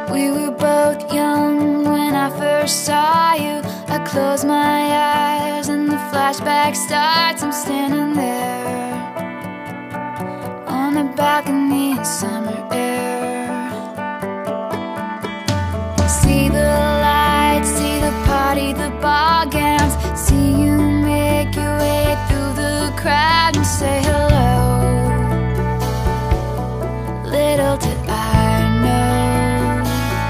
We were both young when I first saw you. I close my eyes and the flashback starts. I'm standing there on the balcony in summer air. See the lights, see the party, the ball gowns. See you make your way through the crowd and say hello. Little did I know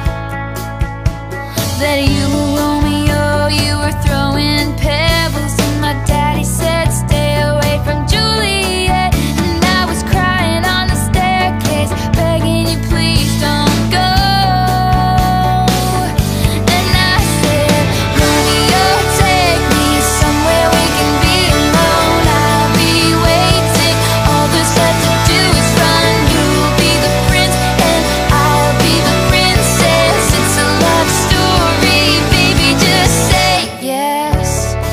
that you were Romeo, you were throwing pebbles, and my daddy said stay away from Juliet. And I was crying on the staircase, begging you please don't go. And I said, Romeo, take me somewhere we can be alone. I'll be waiting, all there's left to do is run. You'll be the prince and I'll be the princess. It's a love story, baby, just say yes.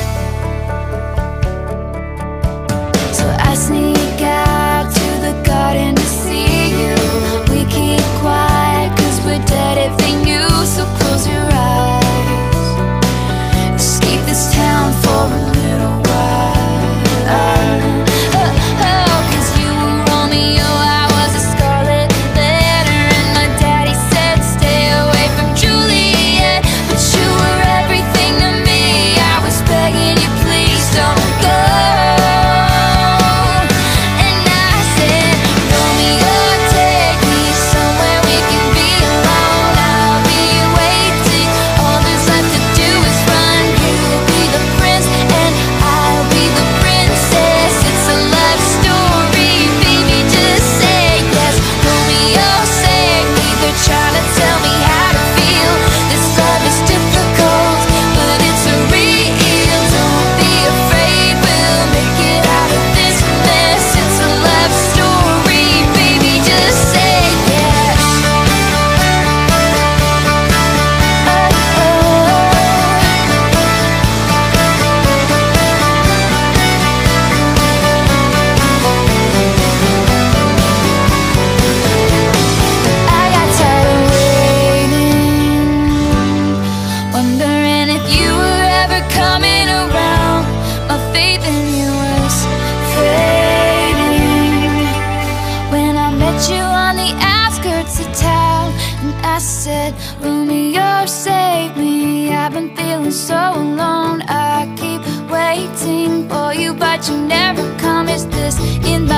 So I sneak out to the garden to see you. We keep quiet cause we're dead if they knew. So close your eyes, escape this town for a little while. Cause you were Romeo, I was a scarlet letter, and my daddy said stay away from Juliet. But you were everything to me, I was begging you please don't go. And I said, Romeo, take me somewhere we can be alone. I'll be waiting, all there's left to do is run. You'll be the prince and I'll be the princess. It's a love story, baby, just say yes. Romeo, save me, they're trying to tell me how to feel. This love is difficult, but it's real. Don't be afraid, we'll make it out of this mess. It's a love story, baby, just say yes. I got tired of waiting, wondering if you were ever coming around. My faith in you was fading when I met you on the outskirts of town. And I said, Romeo, save me, I've been feeling so alone. I keep waiting for you, but you never come. Is this in my